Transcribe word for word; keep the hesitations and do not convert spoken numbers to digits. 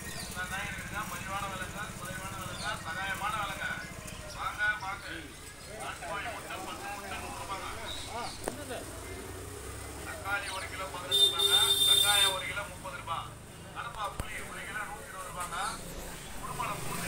வெங்காயம் ஒரு கிலோ முப்பது ரூபாய். கடப்பா புளி ஒரு கிலோ நூத்தி இருபது ரூபாங்க. குருமலை பூண்டு